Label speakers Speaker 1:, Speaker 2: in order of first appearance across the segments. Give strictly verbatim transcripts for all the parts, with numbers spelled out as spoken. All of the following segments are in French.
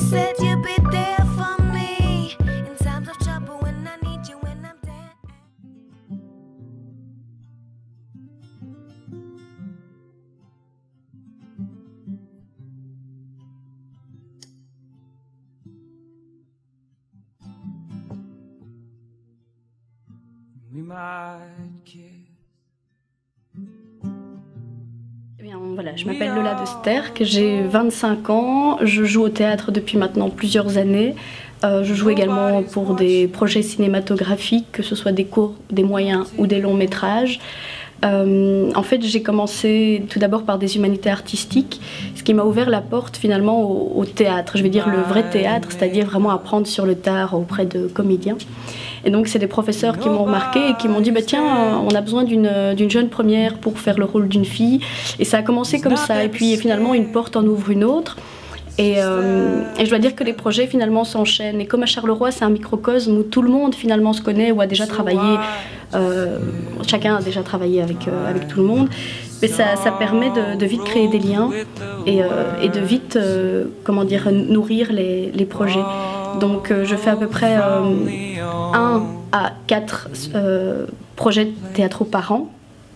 Speaker 1: said you'd be there for me in times of trouble when I need you when I'm down.
Speaker 2: We might kiss.
Speaker 3: Eh bien, voilà, je m'appelle Lola de Sterck, j'ai vingt-cinq ans, je joue au théâtre depuis maintenant plusieurs années. Euh, je joue également pour des projets cinématographiques, que ce soit des courts, des moyens ou des longs métrages. Euh, en fait, j'ai commencé tout d'abord par des humanités artistiques, ce qui m'a ouvert la porte finalement au, au théâtre. Je vais dire le vrai théâtre, c'est-à-dire vraiment apprendre sur le tard auprès de comédiens. Et donc c'est des professeurs qui m'ont remarqué et qui m'ont dit bah, tiens, on a besoin d'une d'une jeune première pour faire le rôle d'une fille. Et ça a commencé comme ça. Et puis finalement une porte en ouvre une autre. Et, euh, et je dois dire que les projets finalement s'enchaînent. Et comme à Charleroi, c'est un microcosme où tout le monde finalement se connaît ou a déjà travaillé. Euh, chacun a déjà travaillé avec, euh, avec tout le monde. Mais ça, ça permet de, de vite créer des liens et, euh, et de vite euh, comment dire, nourrir les, les projets. Donc euh, je fais à peu près euh, un à quatre euh, projets théâtraux par an.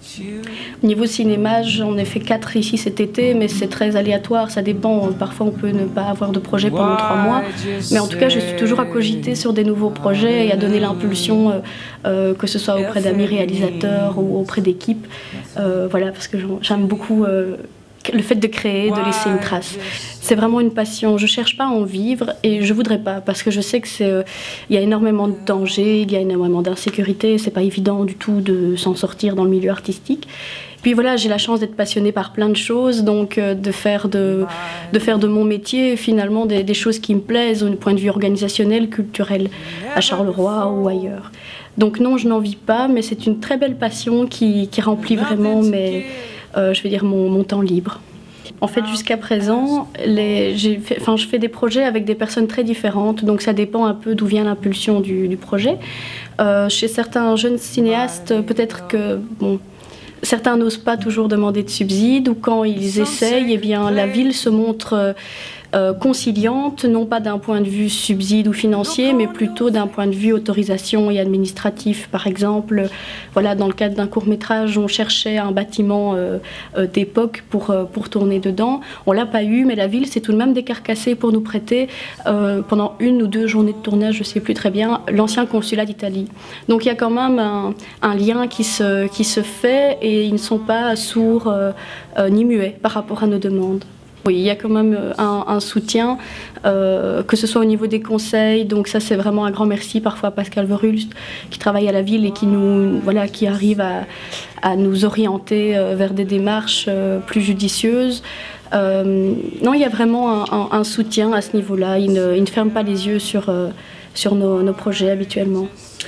Speaker 3: Au niveau cinéma, j'en ai fait quatre ici cet été, mais c'est très aléatoire, ça dépend. Parfois, on peut ne pas avoir de projet pendant trois mois. Mais en tout cas, je suis toujours à cogiter sur des nouveaux projets et à donner l'impulsion, euh, euh, que ce soit auprès d'amis réalisateurs ou auprès d'équipes. Euh, voilà, parce que j'aime beaucoup euh, le fait de créer, de laisser une trace. C'est vraiment une passion. Je ne cherche pas à en vivre et je ne voudrais pas, parce que je sais qu'il euh, y a énormément de dangers, il y a énormément d'insécurité. Ce n'est pas évident du tout de s'en sortir dans le milieu artistique. Puis voilà, j'ai la chance d'être passionnée par plein de choses, donc euh, de, faire de, de faire de mon métier finalement des, des choses qui me plaisent au point de vue organisationnel, culturel, à Charleroi ou ailleurs. Donc non, je n'en vis pas, mais c'est une très belle passion qui, qui remplit vraiment mes, euh, je vais dire mon, mon temps libre. En fait, jusqu'à présent, les, j'ai fait, enfin, je fais des projets avec des personnes très différentes, donc ça dépend un peu d'où vient l'impulsion du, du projet. Euh, chez certains jeunes cinéastes, peut-être que bon, certains n'osent pas toujours demander de subsides, ou quand ils essayent, eh bien, la ville se montre euh, conciliante, non pas d'un point de vue subside ou financier, mais plutôt d'un point de vue autorisation et administratif. Par exemple, voilà, dans le cadre d'un court-métrage, on cherchait un bâtiment euh, euh, d'époque pour, euh, pour tourner dedans. On ne l'a pas eu, mais la ville s'est tout de même décarcassée pour nous prêter, euh, pendant une ou deux journées de tournage, je ne sais plus très bien, l'ancien consulat d'Italie. Donc il y a quand même un, un lien qui se, qui se fait, et ils ne sont pas sourds euh, euh, ni muets par rapport à nos demandes. Oui, il y a quand même un, un soutien, euh, que ce soit au niveau des conseils, donc ça c'est vraiment un grand merci parfois à Pascal Verhulst qui travaille à la ville et qui, nous, voilà, qui arrive à, à nous orienter vers des démarches plus judicieuses. Euh, non, il y a vraiment un, un, un soutien à ce niveau-là, il ne, il ne ferme pas les yeux sur, euh, sur nos, nos projets habituellement.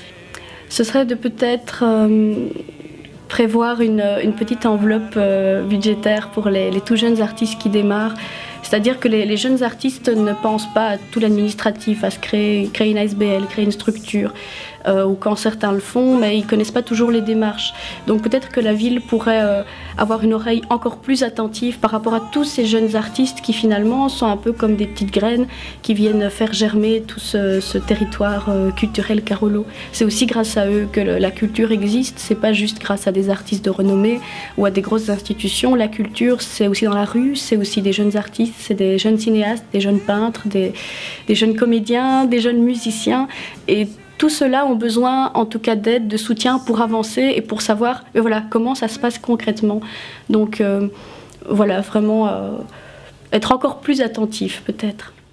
Speaker 3: Ce serait de peut-être Euh, prévoir une, une petite enveloppe euh, budgétaire pour les, les tout jeunes artistes qui démarrent. C'est-à-dire que les, les jeunes artistes ne pensent pas à tout l'administratif, à se créer, créer une A S B L, créer une structure, euh, ou quand certains le font, mais ils ne connaissent pas toujours les démarches. Donc peut-être que la ville pourrait euh, avoir une oreille encore plus attentive par rapport à tous ces jeunes artistes qui finalement sont un peu comme des petites graines qui viennent faire germer tout ce, ce territoire euh, culturel carolo. C'est aussi grâce à eux que le, la culture existe, c'est pas juste grâce à des artistes de renommée ou à des grosses institutions. La culture, c'est aussi dans la rue, c'est aussi des jeunes artistes, c'est des jeunes cinéastes, des jeunes peintres, des, des jeunes comédiens, des jeunes musiciens, et tout cela ont besoin en tout cas d'aide, de soutien pour avancer et pour savoir et voilà, comment ça se passe concrètement. Donc euh, voilà, vraiment euh, être encore plus attentif peut-être.